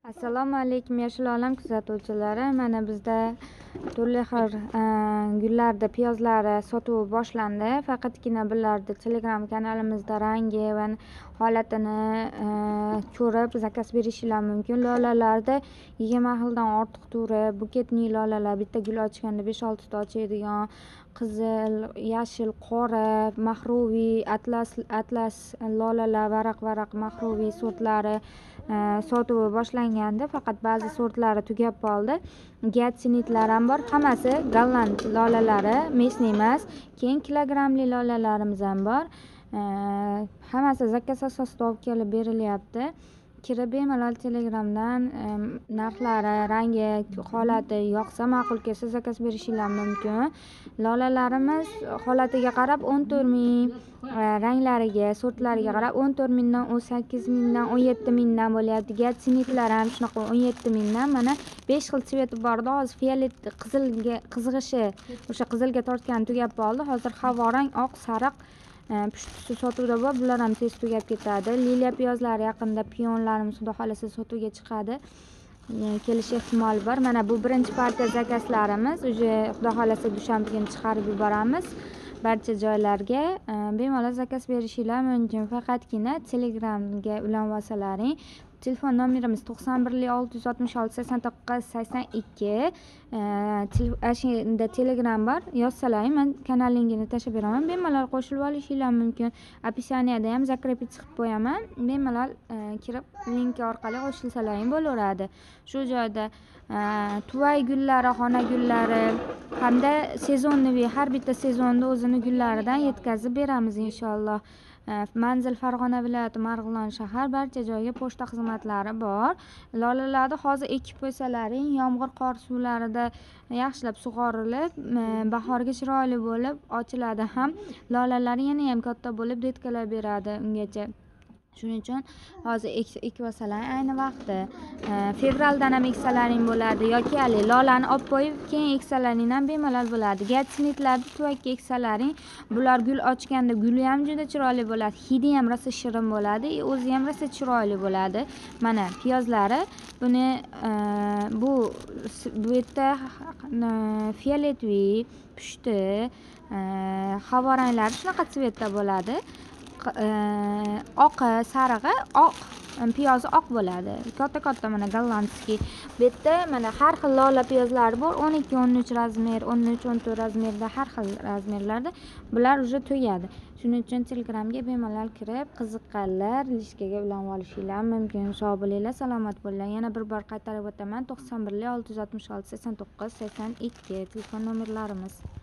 Assalomu alaykum yashil olam kuzatuvchilari. Mana bizda turli xil gullarda piyozlari sotuvi boshlandi. Faqatgina bularni Telegram kanalimizda rangi va holatini ko'rib zakaz berishingiz mumkin. Lolalarda 20 xildan ortiq turi, buketli lolalar, bitta gul ochganda 5-6 ta ochadigan qizil, yashil, qora, mahruviy, atlas lolalar, varaq mahruviy sortlari sotuvi boshlangandi. Faqat ba'zi sortlari tugab qoldi. Gatsinitlar ham bor. Hammasi golland lolalari, mesni emas. Keyin kilogrammli lolalarimiz ham bor. Hammasi zakaz asosida olib kelib berilyapti. Kirib bemalol Telegramdan narxlari, rangi, holati yoqsa, ma'qul kelsa zakaz berishingiz mumkin. Lolalarimiz holatiga qarab 14 ming, ranglariga, sortlariga qarab 14 mingdan, 18 mingdan, 17 mingdan bo'lyapti. Gatsinitlar ham shunaqa 17 mingdan. Mana 5 xil tsveti bor edi. Hozir fiolet qizg'ishi, o'sha qizilga tortgani tugab qoldi. Hozir havorang, oq, sariq pushtisi sotuvda bor. Bular ham tez tugab ketadi. Liliya piyozlari yaqinda piyonlarimiz xudo xolasa sotuvga chiqadi. Kelish ehtimoli bor. Mana bu birinchi partiya zakazlarimiz. Uje xudo xolasa dushanba kuni chiqarib yuboramiz. Barcha joylarga bemalol zakaz berishingiz mumkin. Faqatgina Telegramga ulanib olsalaring. Telefon nomerimiz 91 666 89 82. Ashunda Telegram bor. Yozsalaring, men kanal linkini tashlab beraman. Bemalol qo'shilib olishingiz mumkin. Opisaniyada ham zakrepitsiya qilib qo'yaman. Bemalol kirib link orqali qo'shilsalaring bo'laveradi. Shu joyda tuvay gullari, xona gullari hamda sezonniy har bitta sezonda o'zini gullaridan yetkazib beramiz inshaalloh. Manzil Farg'ona viloyati, Marg'ilon shahar, barcha joyga pochta xizmatlari bor. Lolalarni hozir ekib qo'ysalaring, yomg'ir qor suvlarida yaxshilab sug'orilib, bahorga chiroyli bo'lib ochiladi ham. Lolalar yana ham katta bo'lib detkalar beradi ungacha. Shuning uchun hozir ekib olsalaring ayni vaqti. Fevraldan ham eksalaring bo'ladi yoki lolani olib qo'yib keyin eksalaring ham bemalol bo'ladi. Gatsinitlarni tuvakka eksalaring, bular gul ochganda guli ham juda chiroyli bo'ladi. Hidi ham rosa shirin bo'ladi, o'zi ham rosa chiroyli bo'ladi. Mana piyozlari buni bu yerda fioletviy, pushti, havoranglar shunaqa tsvetda bo'ladi. Oqi, sarig'i, oq piyozi oq bo'ladi. Katta mana gollandskiy. Bu yerda mana har xil lola piyozlari bor. 12, 13 razmer, 13, 14 razmerda, har xil razmerlarda. Bular uje tugadi. Shuning uchun Telegramga bemalol kirib, qiziqqanlar lishkaga ulanib olishingiz mumkin. Sog' bo'linglar, salomat bo'linglar. Yana bir bor qaytarib o'taman. 91 666 89 82 telefon nomerlarimiz.